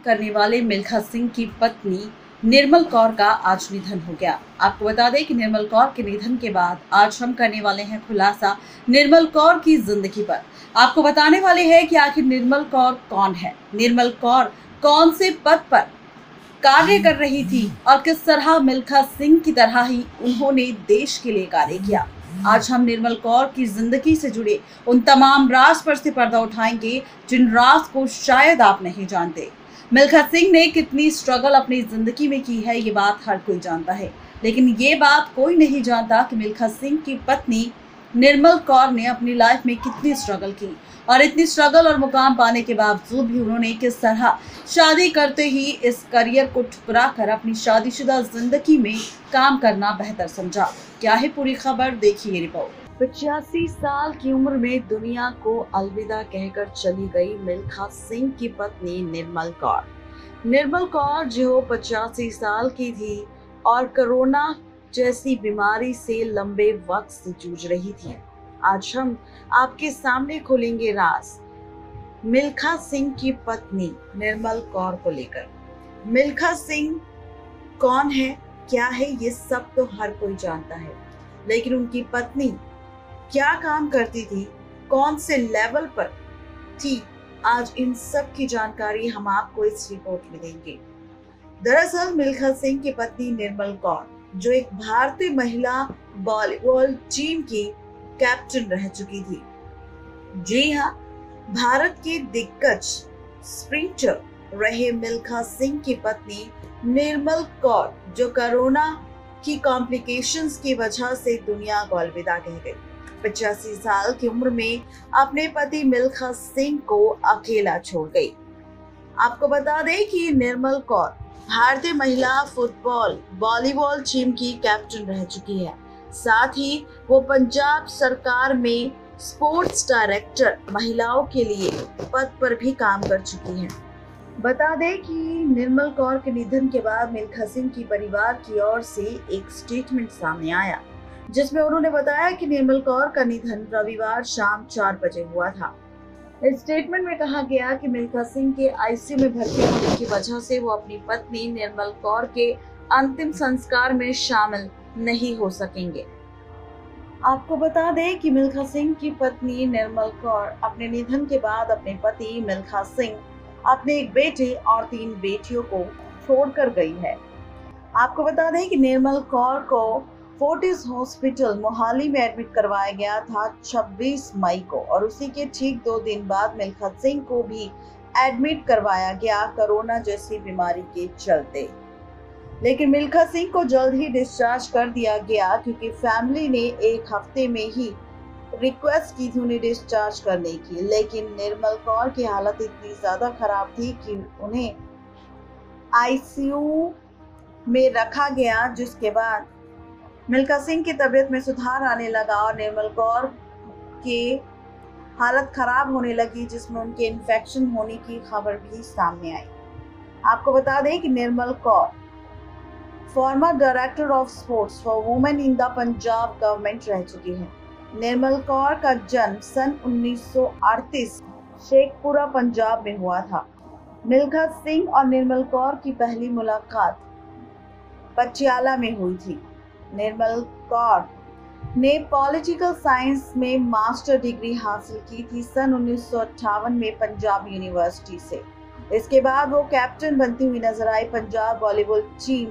करने वाले मिल्खा सिंह की पत्नी निर्मल कौर का आज निधन हो गया। आपको बता दें कि निर्मल कौर के निधन के बाद आज हम करने वाले हैं खुलासा निर्मल कौर की जिंदगी पर। आपको बताने वाले हैं कि आखिर निर्मल कौर कौन है, निर्मल कौर कौन से पद पर कार्य कर रही थी और किस तरह मिल्खा सिंह की तरह ही उन्होंने देश के लिए कार्य किया। आज हम निर्मल कौर की जिंदगी से जुड़े उन तमाम राज पर से पर्दा उठाएंगे जिन राज को शायद आप नहीं जानते। मिल्खा सिंह ने कितनी स्ट्रगल अपनी जिंदगी में की है, ये बात हर कोई जानता है, लेकिन ये बात कोई नहीं जानता कि मिल्खा सिंह की पत्नी निर्मल कौर ने अपनी लाइफ में कितनी स्ट्रगल की और इतनी स्ट्रगल और मुकाम पाने के बावजूद भी उन्होंने किस तरह शादी करते ही इस करियर को ठुकरा कर अपनी शादीशुदा जिंदगी में काम करना बेहतर समझा। क्या है पूरी खबर, देखिए रिपोर्ट। 85 साल की उम्र में दुनिया को अलविदा कहकर चली गई मिल्खा सिंह की पत्नी निर्मल कौर। निर्मल कौर जो 85 साल की थी और कोरोना जैसी बीमारी से लंबे वक्त से जूझ रही थी। आज हम आपके सामने खोलेंगे राज मिल्खा सिंह की पत्नी निर्मल कौर को लेकर। मिल्खा सिंह कौन है, क्या है, ये सब तो हर कोई जानता है, लेकिन उनकी पत्नी क्या काम करती थी, कौन से लेवल पर थी, आज इन सब की जानकारी हम आपको इस रिपोर्ट में देंगे। दरअसल मिल्खा सिंह की पत्नी निर्मल कौर जो एक भारतीय महिला वॉलीबॉल टीम की कैप्टन रह चुकी थी। जी हाँ, भारत के दिग्गज स्प्रिंटर रहे मिल्खा सिंह की पत्नी निर्मल कौर जो कोरोना की कॉम्प्लिकेशंस की वजह से दुनिया को अलविदा कह गई। 85 साल की उम्र में अपने पति मिल्खा सिंह को अकेला छोड़ गई। आपको बता दें कि निर्मल कौर भारतीय महिला फुटबॉल वॉलीबॉल टीम की कैप्टन रह चुकी है। साथ ही वो पंजाब सरकार में स्पोर्ट्स डायरेक्टर महिलाओं के लिए पद पर भी काम कर चुकी हैं। बता दें कि निर्मल कौर के निधन के बाद मिल्खा सिंह की परिवार की ओर से एक स्टेटमेंट सामने आया, जिसमें उन्होंने बताया कि निर्मल कौर का निधन रविवार शाम 4 बजे हुआ था। इस स्टेटमेंट में कहा गया कि मिल्खा सिंह के आईसीयू में भर्ती होने की वजह से वो अपनी पत्नी निर्मल कौर के अंतिम संस्कार में शामिल नहीं हो सकेंगे। आपको बता दें कि मिल्खा सिंह की पत्नी निर्मल कौर अपने निधन के बाद अपने पति मिल्खा सिंह, अपने एक बेटे और 3 बेटियों को छोड़कर गई है। आपको बता दें कि निर्मल कौर को फोर्टिस हॉस्पिटल मोहाली में एडमिट करवाया गया था 26 मई को और उसी के ठीक 2 दिन बाद मिल्खा सिंह को भी एडमिट करवाया गया कोरोना जैसी बीमारी के चलते। लेकिन मिल्खा सिंह को जल्द ही डिस्चार्ज कर दिया गया क्योंकि फैमिली ने 1 हफ्ते में ही रिक्वेस्ट की थी उन्हें डिस्चार्ज करने की, लेकिन निर्मल कौर की हालत इतनी ज्यादा खराब थी कि उन्हें आईसीयू में रखा गया, जिसके बाद मिल्खा सिंह की तबीयत में सुधार आने लगा और निर्मल कौर की हालत खराब होने लगी, जिसमें उनके इन्फेक्शन होने की खबर भी सामने आई। आपको बता दें कि Nirmal Kaur former director of sports for women in the Punjab government रह चुकी है। निर्मल कौर का जन्म सन 1938 शेखपुरा पंजाब में हुआ था। मिल्खा सिंह और निर्मल कौर की पहली मुलाकात पटियाला में हुई थी। निर्मल कौर ने पॉलिटिकल साइंस में मास्टर डिग्री हासिल की थी सन 1958 में पंजाब यूनिवर्सिटी से। इसके बाद वो कैप्टन बनती हुई नजर आई पंजाब वॉलीबॉल टीम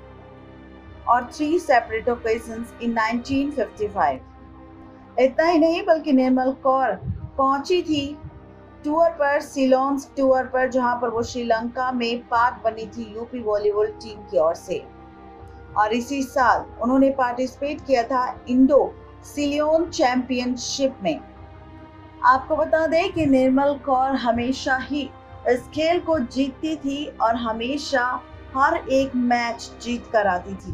और 3 सेपरेट ओकेजन्स इन 1955। इतना ही नहीं बल्कि निर्मल कौर पहुंची थी टूर पर, सिलोन टूर पर, जहां पर वो श्रीलंका में पार्ट बनी थी यूपी वॉलीबॉल टीम की ओर से और इसी साल उन्होंने पार्टिसिपेट किया था इंडो सिलियन चैंपियनशिप में। आपको बता दें कि निर्मल कौर हमेशा ही इस खेल को जीतती थी और हमेशा हर एक मैच जीत कर आती थी,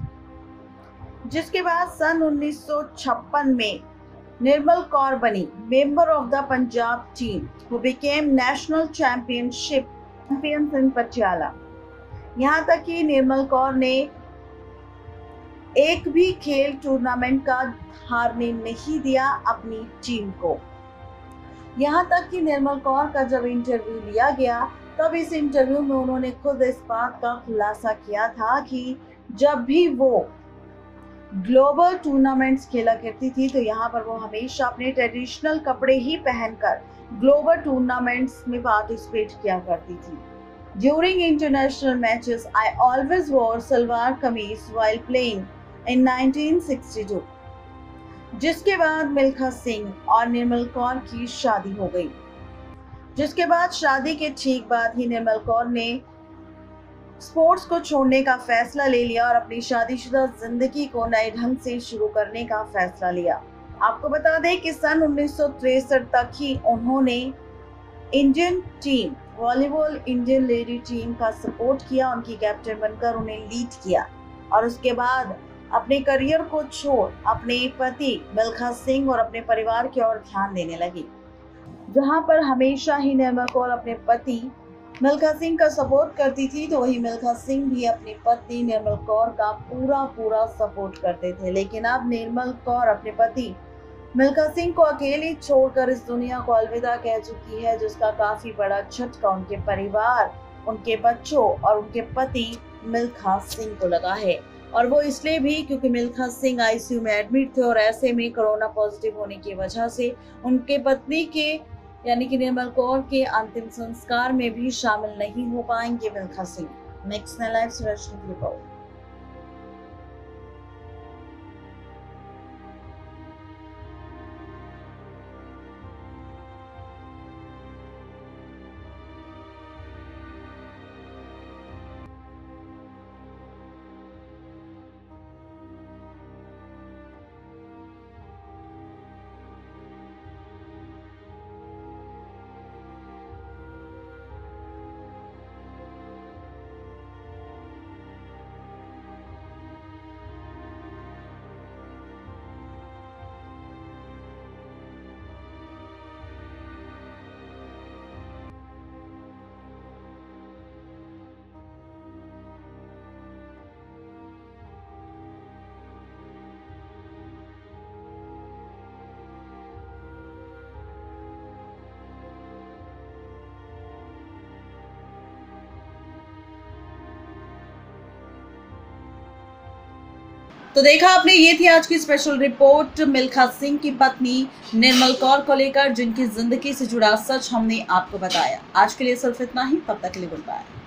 जिसके बाद सन 1956 में निर्मल कौर बनी member of the Punjab team who became national champions in Patiala. यहाँ तक कि निर्मल कौर ने एक भी खेल टूर्नामेंट का हारने नहीं दिया अपनी टीम को। यहाँ तक कि निर्मल कौर का जब इंटरव्यू लिया गया तब इस इंटरव्यू में उन्होंने खुद इस बात का खुलासा किया था कि जब भी वो ग्लोबल टूर्नामेंट्स खेला करती थी तो यहाँ पर वो हमेशा अपने ट्रेडिशनल कपड़े ही पहनकर ग्लोबल टूर्नामेंट्स में पार्टिसिपेट किया करती थी। During international matches, I always wore salwar kameez while playing in 1962। जिसके बाद मिल्खा सिंह और निर्मल कौर की शादी हो गई। जिसके बाद शादी के ठीक बाद ही निर्मल कौर ने स्पोर्ट्स को छोड़ने का फैसला ले लिया और अपनी शादीशुदा जिंदगी को नए ढंग से शुरू करने का फैसला लिया। आपको बता दें कि सन 1963 तक ही उन्होंने Indian team volleyball Indian lady team का सपोर्ट किया, उनकी कैप्टन बनकर उन्हें लीड किया और उसके बाद अपने करियर को छोड़ अपने पति मिल्खा सिंह और अपने परिवार की ओर ध्यान देने लगी। जहां पर हमेशा ही निर्मल कौर अपने पति मिल्खा सिंह का सपोर्ट करती थी, तो वही मिल्खा सिंह भी अपनी पत्नी निर्मल कौर का पूरा सपोर्ट करते थे। लेकिन अब निर्मल कौर अपने पति मिल्खा सिंह को अकेली छोड़कर इस दुनिया को अलविदा कह चुकी है, जिसका काफी बड़ा झटका उनके परिवार, उनके बच्चों और उनके पति मिल्खा सिंह को लगा है। और वो इसलिए भी क्योंकि मिल्खा सिंह आईसीयू में एडमिट थे और ऐसे में कोरोना पॉजिटिव होने की वजह से उनके पत्नी के यानी कि निर्मल कौर के अंतिम संस्कार में भी शामिल नहीं हो पाएंगे मिल्खा सिंह। नेक्स्ट लाइव सुरक्षित रिपोर्ट। तो देखा आपने, ये थी आज की स्पेशल रिपोर्ट मिल्खा सिंह की पत्नी निर्मल कौर को लेकर, जिनकी जिंदगी से जुड़ा सच हमने आपको बताया। आज के लिए सिर्फ इतना ही, तब तक के लिए गुड बाय।